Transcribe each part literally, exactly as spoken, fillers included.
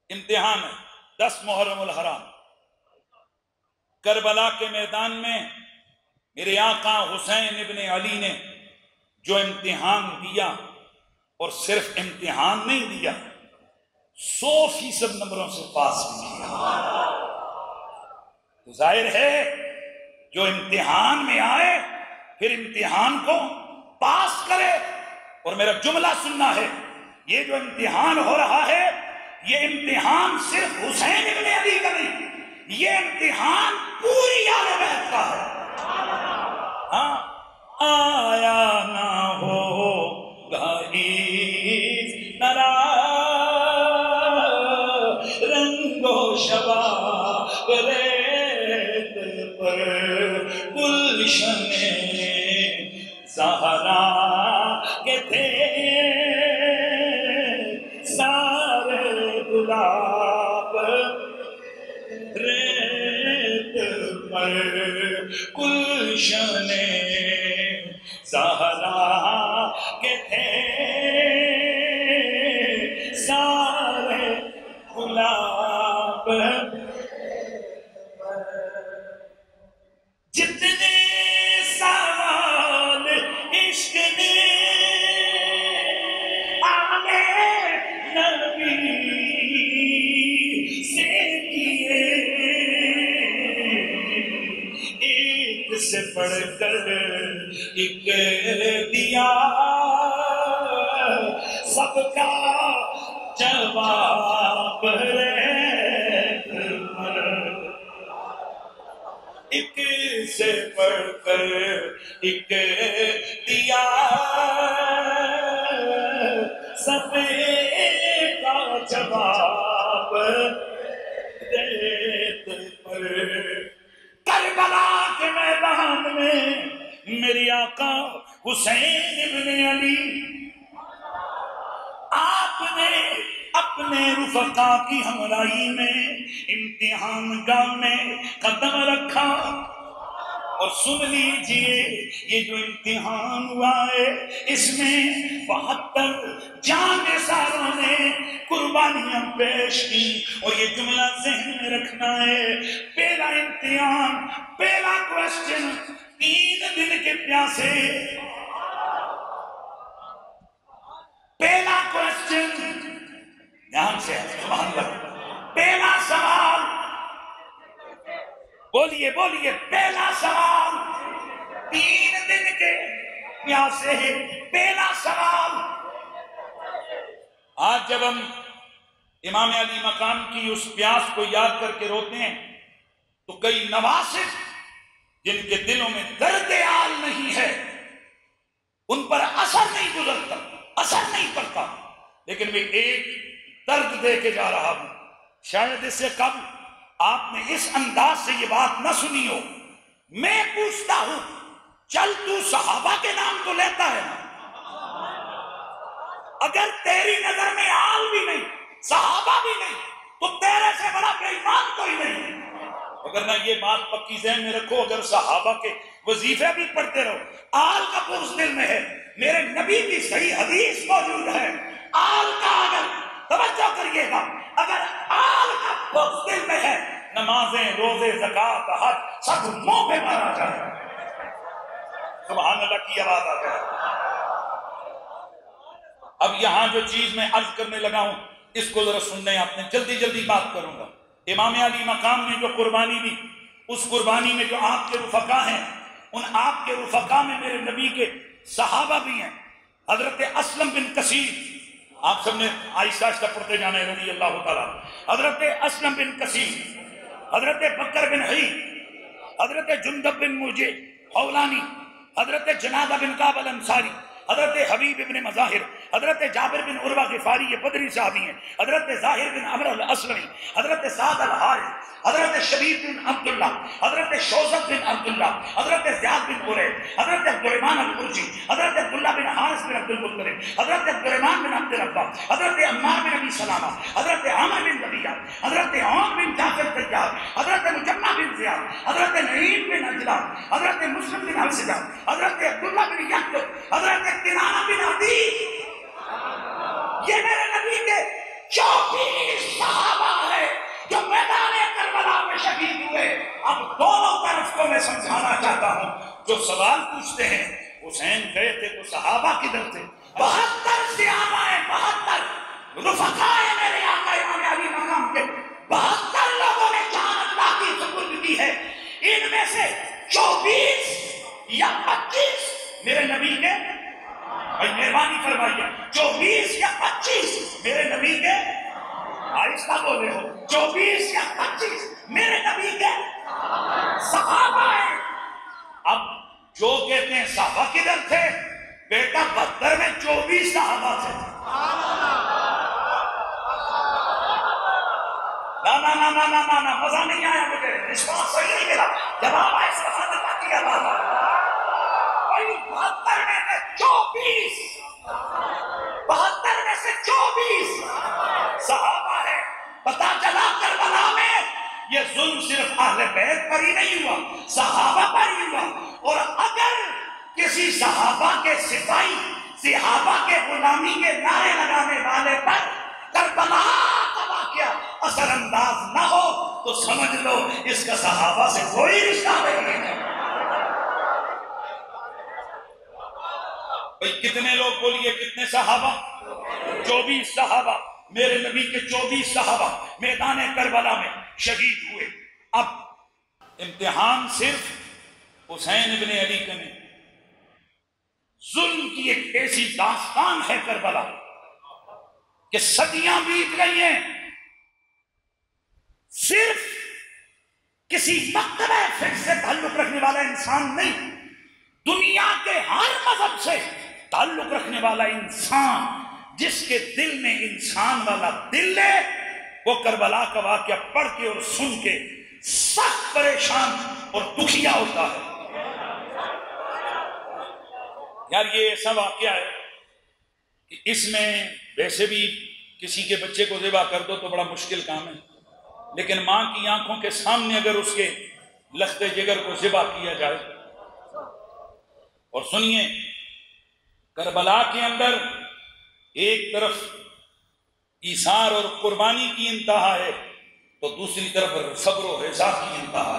امتحان ہے، دس محرم الحرام، کربلا کے میدان میں میرے آقا حسین ابن علی نے جو امتحان دیا، اور صرف امتحان نہیں دیا، سو فیصد نمبروں سے پاس بھی کیا۔ تو ظاہر ہے جو امتحان میں آئے پھر امتحان کو پاس کرے۔ اور میرا جملہ سننا ہے، یہ جو امتحان ہو رہا ہے یہ امتحان صرف حسین ابن علی کا نہیں، یہ امتحان پوری آل بیت کا ہے۔ ہاں، آیا نہ ہو گائیس نرا رنگ و شباب ریت پر گلشن زہرا کے تھے سارے گلاب ریت پر گلشن زہرا کے تھے سارے گلاب۔ جتنے سوال عشق نے آنے نبی سے کیے، ایک سے پڑھ کر ایک دیا سب کا جواب ریت پر، ایک سے پڑھ کر ایک دیا سب کا جواب ریت پر۔ کربلا کے میدان میں میری آقا حسین ابن علی، آپ نے اپنے رفقا کی ہمراہی میں امتحان گاہ میں قدم رکھا۔ اور سن لیجئے یہ جو امتحان ہوا ہے اس میں بہتر جان ساروں نے قربانیاں پیش کی۔ اور یہ جملہ ذہن میں رکھنا ہے، پہلا امتحان، پہلا کوشچن، تین دن کے پیاسے، پہلا کوشچن دھیان سے سبحان اللہ، پہلا سوال، بولیے بولیے، پہلا سوال، تین دن کے پیاسے، پہلا سوال۔ آج جب ہم امام علی مقام کی اس پیاس کو یاد کر کے روتے ہیں تو کئی نواسف جن کے دلوں میں درد آل نہیں ہے ان پر اثر نہیں گزرتا، اثر نہیں پڑتا، لیکن میں ایک درد دے کے جا رہا ہوں۔ شاید اس سے قبل آپ نے اس انداز سے یہ بات نہ سنی ہو۔ میں پوچھتا ہوں، چل تو صحابہ کے نام تو لیتا ہے نا، اگر تیری نظر میں آل بھی نہیں، صحابہ بھی نہیں، تو تیرے سے بڑا بے ایمان کوئی نہیں۔ اگر نہ یہ بات پکی ذہن میں رکھو، اگر صحابہ کے وظیفے بھی پڑھتے رہو، آل کا بغض دل میں ہے، میرے نبی کی صحیح حدیث موجود ہے، آل کا اگر توجہ کریے گا، اگر آل کا بغض دل میں ہے، نمازیں، روزے، زکوٰۃ، حج سب منہ پہ مارا جائے۔ سبحان اللہ کی آواز آ جائے۔ اب یہاں جو چیز میں عرض کرنے لگا ہوں اس کو ذرا سننے، آپ نے جلدی جلدی بات کروں گا۔ امام علی مقام نے جو قربانی دی، اس قربانی میں جو آپ کے رفقا ہیں، ان آپ کے رفقا میں میرے نبی کے صحابہ بھی ہیں۔ حضرت اسلم بن کثیر، آپ سب نے آہستہ آہستہ پڑھتے جانا ہے رضی اللہ تعالیٰ، حضرت اسلم بن کثیر، حضرت بکر بن حی، حضرت جندب بن مرجع حولانی، حضرت جنادہ بن کعب الانصاری، حضرت حبیب بن مظاہر، حضرت جابر بن عروہ غفاری، یہ بدری صحابی ہیں، حضرت ظاہر بن عمرو الاسلمی، حضرت سعد الحارث، حضرت شبیب بن عبداللہ، حضرت شوزب بن عبداللہ، حضرت زیاد بن قریب، حضرت عبدالرحمن القرشی، حضرت عبداللہ بن حارث بن عبد المطلب، حضرت عبدالرحمن بن عبد الربا، حضرت عمار بن ابی سلامہ، حضرت عامر بن ربیعہ، حضرت عون بن جعفر طیار، حضرت مجمع بن زیاد، حضرت نعیم بن اجلان، حضرت مسلم بن حفصہ، حضرت عبداللہ بن یعقوب، حضرت کنانہ بن عدی۔ یہ میرے نبی کے चौबीस सहाबा है जो मैदान करबला में शहीद हुए। अब दोनों तरफ को मैं समझाना चाहता हूं। जो सवाल पूछते हैं हुसैन गए थे तो सहाबा किधर थे? बहत्तर सहाबाए, बहत्तर रुफकाए मेरे आका इमाम अली मकाम के बहत्तर लोगों ने जान अल्लाह की सुपुर्द की है। इनमें से चौबीस या पच्चीस मेरे नबी के, भाई मेहरबानी फरमाइए, चौबीस या पच्चीस मेरे नबी के, आहिस्ता बोले हो, चौबीस या पच्चीस मेरे नबी के सहाबा हैं। अब जो कहते हैं सहाबा किधर थे? बेटा बहत्तर में चौबीस सहाबा थे। ना ना ना ना ना ना ना मजा नहीं आया मुझे, विश्वास सही नहीं मिला। जवाब आए किया बहत्तर में से चौबीस, बहत्तर में से चौबीस सहाबा है। पता चला करबला में ये जुल्म सिर्फ अहले बैत पर ही नहीं हुआ, सहाबा पर ही हुआ। और अगर किसी सहाबा के सिपाही सहाबा के गुलामी के नारे लगाने वाले पर करबला का वाक़या असरअंदाज ना हो तो समझ लो इसका सहाबा से कोई रिश्ता नहीं है। भाई कितने लोग बोलिए, कितने सहाबा? चौबीस सहाबा, मेरे नबी के चौबीस सहाबा मैदान करबला में शहीद हुए। अब इम्तिहान सिर्फ हुसैन इब्ने अली का नहीं, जुल्म की एक ऐसी दास्तान है करबला कि सदियां बीत गई हैं, सिर्फ किसी मकतबे फिक्र से ताल्लुक रखने वाला इंसान नहीं, दुनिया के हर मजहब से ताल्लुक रखने वाला इंसान जिसके दिल में इंसान वाला दिल है, वो करबला का वाक़या पढ़ के और सुन के सख्त परेशान और दुखिया होता है। यार ये ऐसा वाक़या है कि इसमें वैसे भी किसी के बच्चे को ज़िबा कर दो तो बड़ा मुश्किल काम है, लेकिन माँ की आंखों के सामने अगर उसके लख्ते जिगर को ज़िबा किया जाए। और सुनिए, करबला के अंदर एक तरफ ईसार और कुर्बानी की इंतहा है तो दूसरी तरफ सब्र और रिज़ा की इंतहा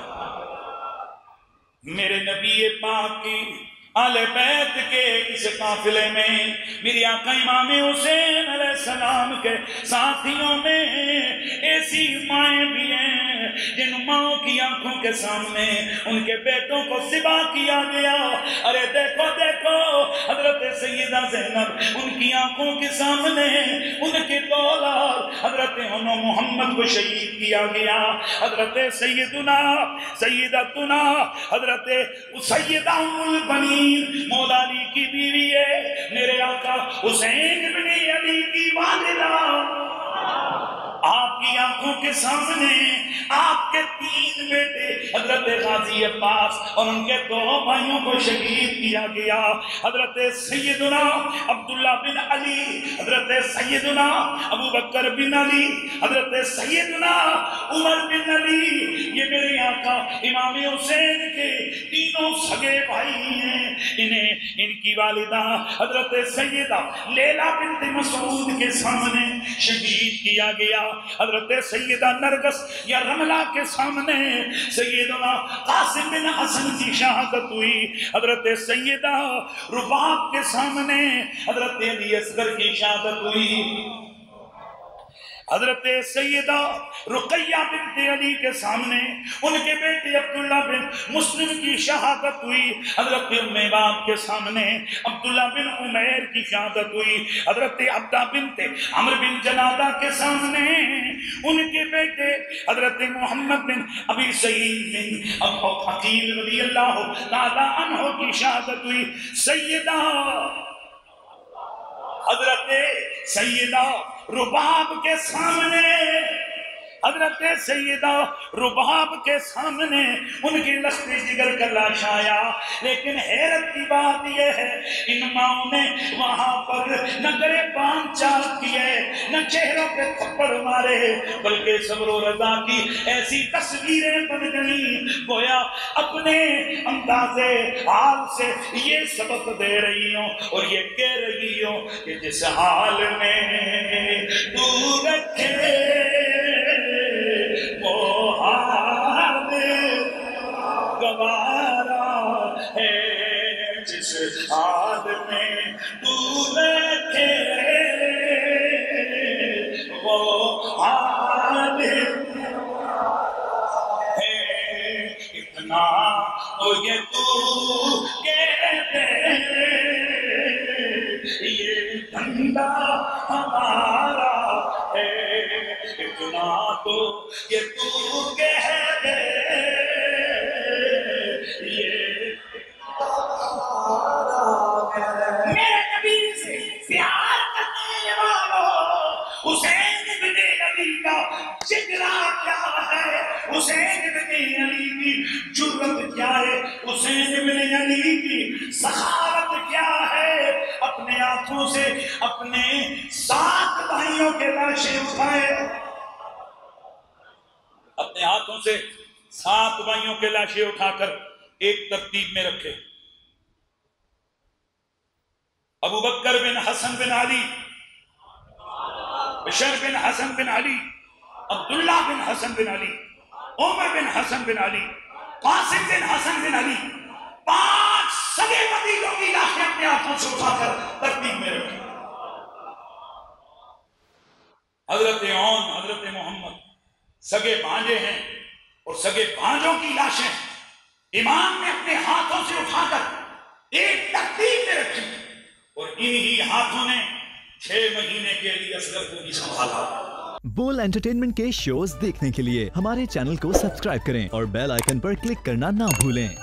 है। मेरे नबी पाक की आले बैत के इस काफिले में मेरी आका इमाम हुसैन अलैहिस्सलाम के साथियों में ऐसी माएँ भी हैं जिन माओं की आंखों के सामने उनके बेटों को ज़िबा किया गया। अरे देखो देखो हजरत सैयदा ज़ैनब उनकी आंखों के सामने उनके दो औलाद हजरत मोहम्मद को शहीद किया गया। हजरत सैयदुना सैयदतुना हजरत सैयदा उम्मुल बनीन मौला अली की बीवी है, मेरे आका हुसैन इब्ने अली की वालिदा, आपकी आंखों के सामने आपके तीन बेटे हजरत गाजी अब्बास और उनके दो भाइयों को शहीद किया गया। हजरत सैयदुना अब्दुल्ला बिन अली, हजरत सैयदुना अबू बकर बिन अली, हजरत सैयदुना उमर बिन अली, ये मेरे आका इमाम हुसैन के तीनों सगे भाई हैं। इन्हें इनकी वालिदा हजरत सैयदा लैला बिन्त मसूद के सामने शहीद किया गया। हजरत सैयदा नरगस या रमला के सामने सैयदना कासिम बिन हसन की शहादत हुई। हजरत सैयदा रुबाब के सामने हजरत अली असगर की शहादत हुई। हजरत सैयदा रुकैया बिन्त अली के सामने उनके बेटे अब्दुल्ला बिन मुस्लिम की शहादत हुई। हजरत उम्मे बाप के सामने अब्दुल्ला बिन उमैर की शहादत हुई। हजरत अब्दा बिन्त अमर बिन जनादा के सामने उनके बेटे हजरत मोहम्मद बिन अबी सईद बिन अबू अकील रज़ी अल्लाह ताला अन्हु की शहादत हुई। सैयदा हजरत सैयदा रुबाब के सामने حضرت سیدہ رباب کے سامنے ان کی لختی جگر کا لاش آیا، لیکن حیرت کی بات یہ ہے ان ماؤں نے وہاں پر نہ گرے پان چال کیے، نہ چہروں پہ تھپڑ مارے، بلکہ صبر و رضا کی ایسی تصویریں بن گئیں گویا اپنے انداز حال سے یہ سبق دے رہی ہوں اور یہ کہہ رہی ہوں کہ جس حال میں تو رکھے وہ حال گوارا ہے، جس حال میں تو رکھے وہ حال ہے، اتنا تو یہ تو کہتے یہ دھندا ہمارا ہے، اتنا تو یہ تو کہہ دے یہ میرے نبی سے پیار کرنے والوں، حسین بن علی کا جگرا کیا ہے، حسین بن علی کی جرت کیا ہے، حسین بن علی کی سخاوت کیا ہے، اپنے ہاتھوں سے اپنے سات بھائیوں کے لاشیں اٹھائے، اپنے ہاتھوں سے سات بھائیوں کے لاشیں اٹھا کر ایک ترتیب میں رکھے، ابو بکر بن حسن بن علی، بشر بن حسن بن علی، عبداللہ بن حسن بن علی، عمر بن حسن بن علی، قاسم بن حسن بن علی، پانچ سگے بھتیجوں کی لاشیں اپنے ہاتھوں سے اٹھا کر ترتیب میں رکھی۔ حضرت عون، حضرت محمد سگے بھانجے ہیں اور سگے بھانجوں کی لاشیں امام نے اپنے ہاتھوں سے اٹھا کر ایک ترتیب میں رکھی اور انہی ہاتھوں نے چھ مہینے کے لیے اصغر کو بھی سنبھالا۔ بول انٹرٹینمنٹ کے شوز دیکھنے کے لیے ہمارے چینل کو سبسکرائب کریں اور بیل آئیکن پر کلک کرنا نہ بھولیں۔